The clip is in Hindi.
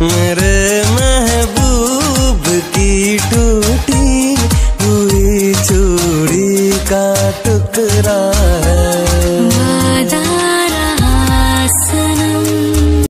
मेरे महबूब की टूटी हुई चूड़ी का टुकड़ा है।